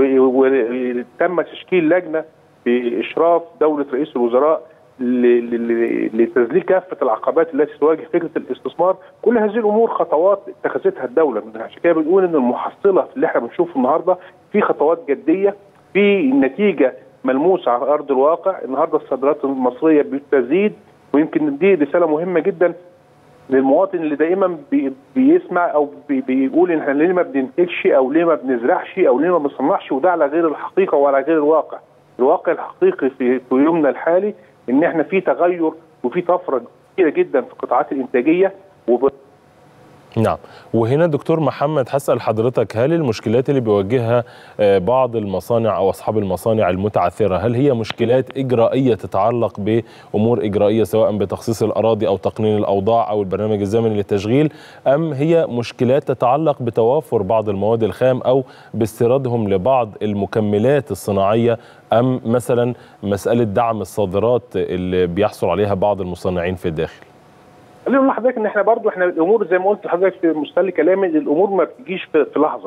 وتم تشكيل لجنة بإشراف دولة رئيس الوزراء لتذليل كافة العقبات التي تواجه فكرة الاستثمار. كل هذه الأمور خطوات اتخذتها الدولة، عشان كده بنقول إن المحصلة اللي احنا بنشوفه النهارده في خطوات جدية، في نتيجة ملموسه على ارض الواقع. النهارده الصادرات المصريه بتزيد، ويمكن دي رساله مهمه جدا للمواطن اللي دائما بي بيسمع او بي بيقول ان احنا ليه ما بننتجش او ليه ما بنزرعش او ليه ما بنصنعش، وده على غير الحقيقه وعلى غير الواقع. الواقع الحقيقي في, في يومنا الحالي ان احنا في تغير وفي طفره كبيره جدا في القطاعات الانتاجيه. وب... نعم. وهنا دكتور محمد هسأل حضرتك، هل المشكلات اللي بيواجهها بعض المصانع أو أصحاب المصانع المتعثرة هل هي مشكلات إجرائية تتعلق بأمور إجرائية سواء بتخصيص الأراضي أو تقنين الأوضاع أو البرنامج الزمني للتشغيل، أم هي مشكلات تتعلق بتوافر بعض المواد الخام أو باستيرادهم لبعض المكملات الصناعية، أم مثلا مسألة دعم الصادرات اللي بيحصل عليها بعض المصنعين في الداخل؟ خلينا نقول لحضرتك ان احنا برضو احنا الامور زي ما قلت لحضرتك في مستهل كلامي، الامور ما بتجيش في, في لحظه.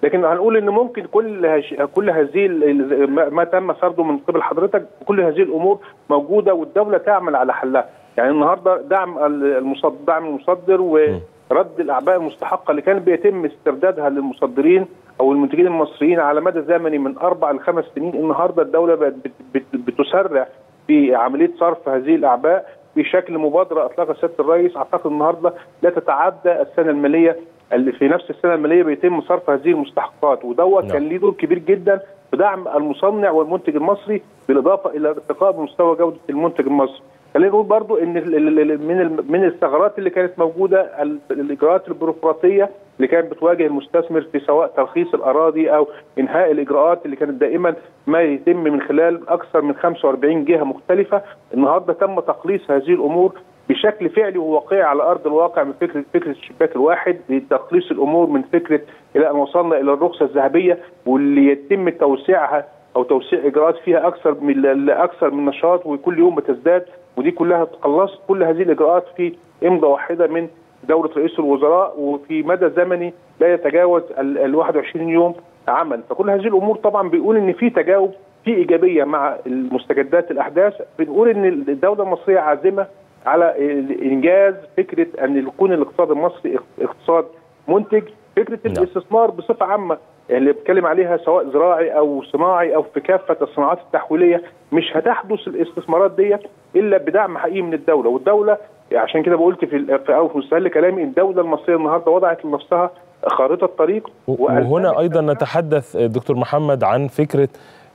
لكن هنقول ان ممكن كل هش... كل هذه ما تم سرده من قبل حضرتك، كل هذه الامور موجوده والدوله تعمل على حلها. يعني النهارده دعم المصدر دعم المصدر ورد الاعباء المستحقه اللي كان بيتم استردادها للمصدرين او المنتجين المصريين على مدى زمني من اربع لخمس سنين، النهارده الدوله بقت بتسرع في عمليه صرف هذه الاعباء بشكل مبادره اطلقها سياده الرئيس. اعتقد النهارده لا تتعدى السنه الماليه اللي في نفس السنه الماليه بيتم صرف هذه المستحقات، ودوت كان ليه دور كبير جدا في دعم المصنع والمنتج المصري بالاضافه الى ارتقاء بمستوى جوده المنتج المصري. خلينا نقول برضو ان من من الثغرات اللي كانت موجوده الاجراءات البيروقراطيه اللي كانت بتواجه المستثمر في سواء ترخيص الاراضي او انهاء الاجراءات اللي كانت دائما ما يتم من خلال اكثر من خمسة وأربعين جهه مختلفه. النهارده تم تقليص هذه الامور بشكل فعلي وواقعي على ارض الواقع من فكره فكره الشباك الواحد لتقليص الامور من فكره الى ان وصلنا الى الرخصه الذهبيه واللي يتم توسيعها او توسيع اجراءات فيها اكثر من اكثر من نشاط وكل يوم بتزداد، ودي كلها تقلصت كل هذه الاجراءات في امضه واحده من دوله رئيس الوزراء وفي مدى زمني لا يتجاوز ال واحد وعشرين يوم عمل. فكل هذه الامور طبعا بيقول ان في تجاوب في ايجابيه مع المستجدات الاحداث. بنقول ان الدوله المصريه عازمه على انجاز فكره ان يكون الاقتصاد المصري اقتصاد منتج. فكره الاستثمار بصفه عامه اللي بتكلم عليها سواء زراعي او صناعي او في كافه الصناعات التحويليه، مش هتحدث الاستثمارات دي الا بدعم حقيقي من الدوله، والدوله عشان كده بقولت في في اول مستهل كلامي الدوله المصريه النهارده وضعت لنفسها خارطه طريق. وهنا ايضا نتحدث دكتور محمد عن فكره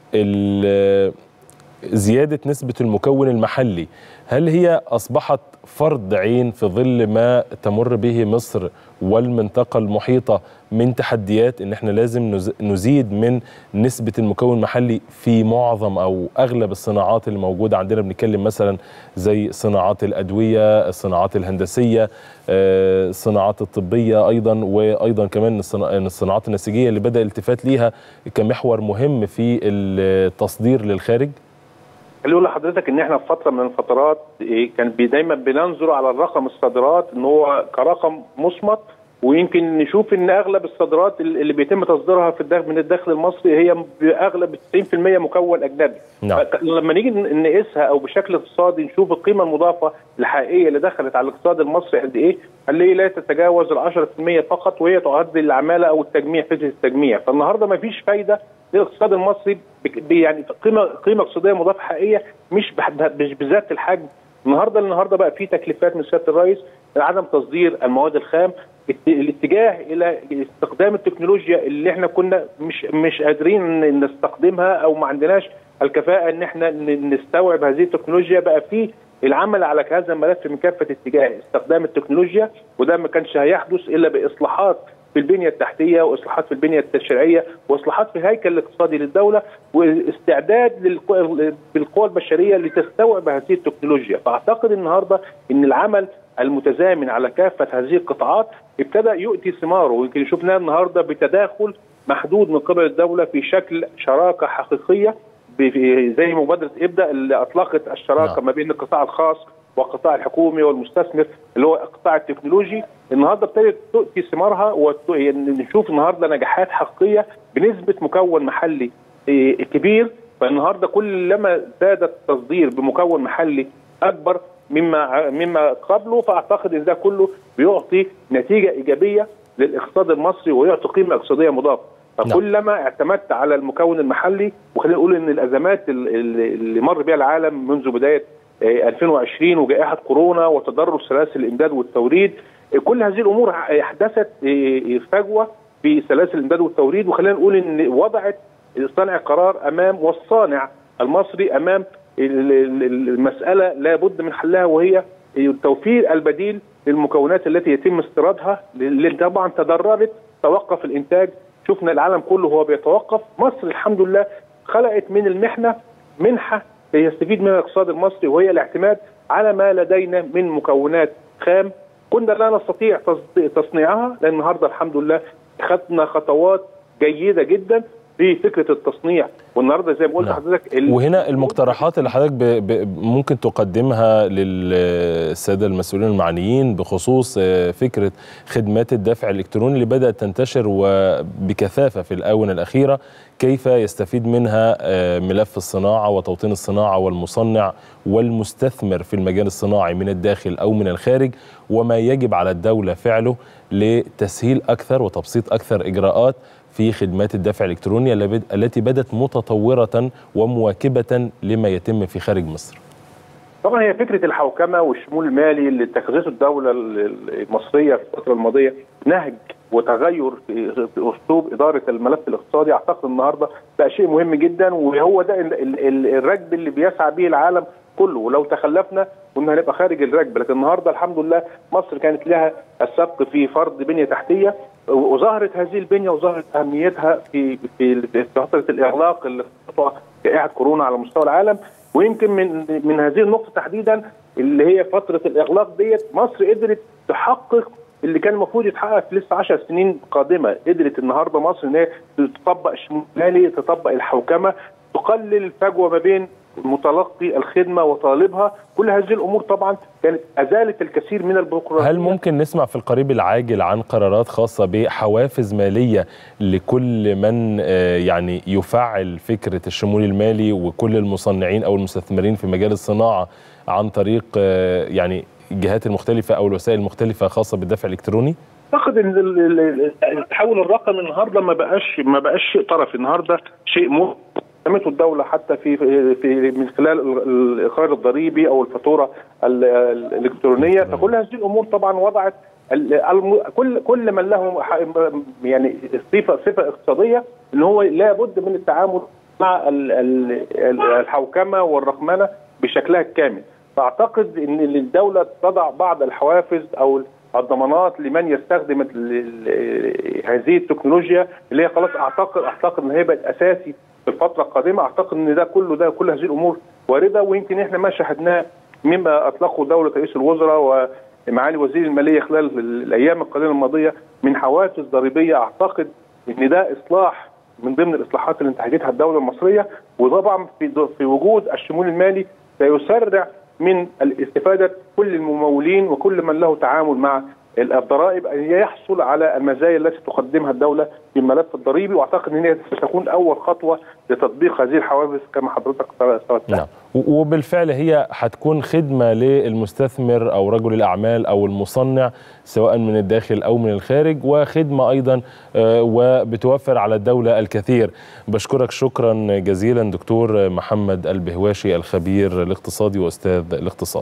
زياده نسبه المكون المحلي، هل هي اصبحت فرض عين في ظل ما تمر به مصر والمنطقه المحيطه من تحديات ان احنا لازم نزيد من نسبه المكون المحلي في معظم او اغلب الصناعات اللي موجوده عندنا؟ بنتكلم مثلا زي صناعات الادويه، الصناعات الهندسيه، الصناعات الطبيه ايضا، وايضا كمان الصناعات النسيجيه اللي بدا الالتفات ليها كمحور مهم في التصدير للخارج. خليني اقول لحضرتك ان احنا في فتره من الفترات كان دايما بننظر على الرقم الصادرات ان هو كرقم مصمت، ويمكن نشوف ان اغلب الصادرات اللي بيتم تصديرها في الداخل من الداخل المصري هي باغلب تسعين بالمئة مكون اجنبي. نعم. لما نيجي نقيسها او بشكل اقتصادي نشوف القيمه المضافه الحقيقيه اللي دخلت على الاقتصاد المصري قد ايه، اللي لا تتجاوز ال عشرة بالمئة فقط، وهي تعد العماله او التجميع، فكره التجميع. فالنهارده ما فيش فايده للاقتصاد المصري يعني قيمه قيمه اقتصاديه مضافه حقيقيه مش مش بذات الحجم. النهارده النهارده بقى في تكليفات من سياده الرئيس عدم تصدير المواد الخام، الاتجاه الى استخدام التكنولوجيا اللي احنا كنا مش مش قادرين نستخدمها او ما عندناش الكفاءه ان احنا نستوعب هذه التكنولوجيا. بقى في العمل على هذا الملف من كافه اتجاه استخدام التكنولوجيا، وده ما كانش هيحدث الا باصلاحات في البنيه التحتيه واصلاحات في البنيه التشريعيه واصلاحات في الهيكل الاقتصادي للدوله واستعداد بالقوى البشريه لتستوعب هذه التكنولوجيا. فاعتقد النهارده ان العمل المتزامن على كافه هذه القطاعات ابتدى يؤتي ثماره، ويمكن شفناه النهارده بتداخل محدود من قبل الدوله في شكل شراكه حقيقيه زي مبادره ابدا اللي اطلقت الشراكه ما بين القطاع الخاص والقطاع الحكومي والمستثمر اللي هو القطاع التكنولوجي. النهارده ابتدت تؤتي ثمارها ونشوف النهارده نجاحات حقيقيه بنسبه مكون محلي كبير. فالنهارده كلما زاد التصدير بمكون محلي اكبر مما مما قبله، فاعتقد ان ده كله بيعطي نتيجه ايجابيه للاقتصاد المصري ويعطي قيمه اقتصاديه مضافه. فكلما اعتمدت على المكون المحلي، وخلينا نقول ان الازمات اللي مر بها العالم منذ بدايه ألفين وعشرين وجائحه كورونا وتضرر سلاسل الامداد والتوريد، كل هذه الامور احدثت فجوه في سلاسل الامداد والتوريد، وخلينا نقول ان وضعت صانع القرار امام والصانع المصري امام المساله لابد من حلها، وهي توفير البديل للمكونات التي يتم استيرادها اللي طبعا تضررت، توقف الانتاج. شفنا العالم كله هو بيتوقف، مصر الحمد لله خلقت من المحنه منحه يستفيد منها الاقتصاد المصري، وهي الاعتماد على ما لدينا من مكونات خام كنا لا نستطيع تصنيعها، لان النهارده الحمد لله خدنا خطوات جيده جدا في فكره التصنيع. والنهارده زي ما قلت لحضرتك نعم. وهنا المقترحات اللي حضرتك ب... ب... ممكن تقدمها للساده المسؤولين المعنيين بخصوص فكره خدمات الدفع الالكتروني اللي بدات تنتشر وبكثافه في الاونه الاخيره، كيف يستفيد منها ملف الصناعه وتوطين الصناعه والمصنع والمستثمر في المجال الصناعي من الداخل او من الخارج، وما يجب على الدوله فعله لتسهيل اكثر وتبسيط اكثر اجراءات في خدمات الدفع الإلكتروني التي بدت متطورة ومواكبة لما يتم في خارج مصر. طبعا هي فكرة الحوكمة والشمول المالي اللي اتخذته الدولة المصرية في الفترة الماضية نهج وتغير في أسلوب إدارة الملف الاقتصادي، أعتقد النهاردة بقى شيء مهم جدا، وهو ده الركب اللي بيسعى به العالم كله. ولو تخلفنا كنا هنبقى خارج الركب، لكن النهارده الحمد لله مصر كانت لها السبق في فرض بنية تحتية، وظهرت هذه البنية وظهرت أهميتها في في فترة الإغلاق اللي خطوة جائحة كورونا على مستوى العالم. ويمكن من من هذه النقطة تحديدا اللي هي فترة الإغلاق ديت، مصر قدرت تحقق اللي كان المفروض يتحقق في لسه عشر سنين قادمة. قدرت النهارده مصر ان هي تطبق الشمول المالي، تطبق الحوكمة، تقلل الفجوة ما بين متلقي الخدمة وطالبها. كل هذه الأمور طبعا كانت أزالت الكثير من البيروقراطية. هل ممكن نسمع في القريب العاجل عن قرارات خاصة بحوافز مالية لكل من يعني يفعل فكرة الشمول المالي وكل المصنعين أو المستثمرين في مجال الصناعة عن طريق يعني الجهات المختلفة أو الوسائل المختلفة خاصة بالدفع الإلكتروني؟ أعتقد إن التحول الرقمي النهارده ما بقاش ما بقاش شيء طرفي، النهارده شيء مهم قامته الدولة حتى في في من خلال الإقرار الضريبي أو الفاتورة الإلكترونية. فكل هذه الأمور طبعا وضعت كل كل من له يعني صفة صفة اقتصادية إن هو لابد من التعامل مع الحوكمة والرقمنة بشكلها الكامل. فأعتقد إن الدولة تضع بعض الحوافز أو الضمانات لمن يستخدم هذه التكنولوجيا اللي هي خلاص أعتقد أعتقد إن هي بقت أساسي في الفترة القادمة. أعتقد أن ده كله ده كل هذه الأمور واردة، ويمكن إحنا ما شاهدناه مما أطلقه دولة رئيس الوزراء ومعالي وزير المالية خلال الأيام القليلة الماضية من حوافز ضريبية. أعتقد أن ده إصلاح من ضمن الإصلاحات اللي انتهجتها الدولة المصرية، وطبعا في في وجود الشمول المالي سيسرع من الاستفادة كل الممولين وكل من له تعامل مع الضرائب أن يحصل على المزايا التي تقدمها الدولة في الملف الضريبي. واعتقد ان هي ستكون اول خطوه لتطبيق هذه الحوافز كما حضرتك سويت. نعم، وبالفعل هي هتكون خدمه للمستثمر او رجل الاعمال او المصنع سواء من الداخل او من الخارج، وخدمه ايضا وبتوفر على الدوله الكثير. بشكرك شكرا جزيلا دكتور محمد البهواشي الخبير الاقتصادي واستاذ الاقتصاد.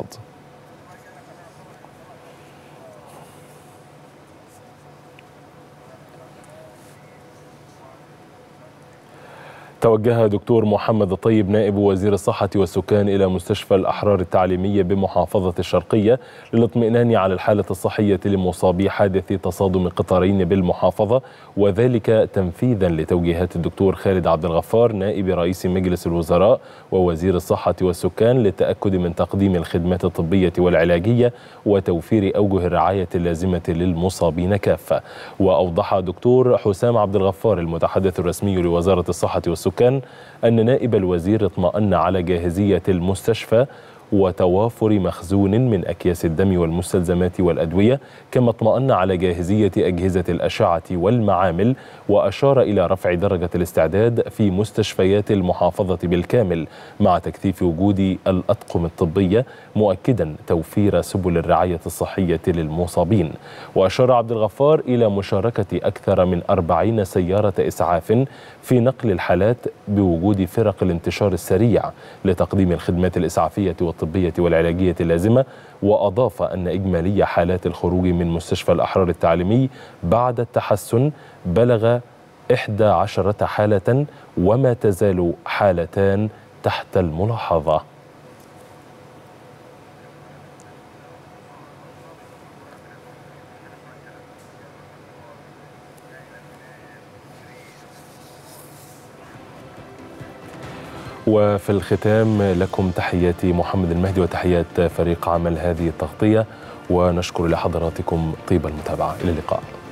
توجه دكتور محمد الطيب نائب وزير الصحة والسكان إلى مستشفى الأحرار التعليمية بمحافظة الشرقية للاطمئنان على الحالة الصحية لمصابي حادث تصادم قطارين بالمحافظة، وذلك تنفيذا لتوجيهات الدكتور خالد عبد الغفار نائب رئيس مجلس الوزراء ووزير الصحة والسكان للتأكد من تقديم الخدمات الطبية والعلاجية وتوفير أوجه الرعاية اللازمة للمصابين كافة. وأوضح دكتور حسام عبد الغفار المتحدث الرسمي لوزارة الصحة والسكان أن نائب الوزير اطمأن على جاهزية المستشفى وتوافر مخزون من أكياس الدم والمستلزمات والأدوية، كما اطمأن على جاهزية أجهزة الأشعة والمعامل، وأشار إلى رفع درجة الاستعداد في مستشفيات المحافظة بالكامل مع تكثيف وجود الأطقم الطبية، مؤكدا توفير سبل الرعاية الصحية للمصابين. وأشار عبد الغفار إلى مشاركة أكثر من أربعين سيارة إسعاف في نقل الحالات بوجود فرق الانتشار السريع لتقديم الخدمات الإسعافية والطبية والعلاجية اللازمة. وأضاف أن إجمالي حالات الخروج من مستشفى الأحرار التعليمي بعد التحسن بلغ إحدى عشرة حالة، وما تزال حالتان تحت الملاحظة. وفي الختام لكم تحياتي محمد المهدي وتحيات فريق عمل هذه التغطية، ونشكر لحضراتكم طيب المتابعة. إلى اللقاء.